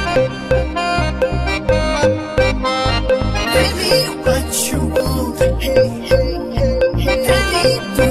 Baby, what you want? Hey, hey, hey, hey. Tell me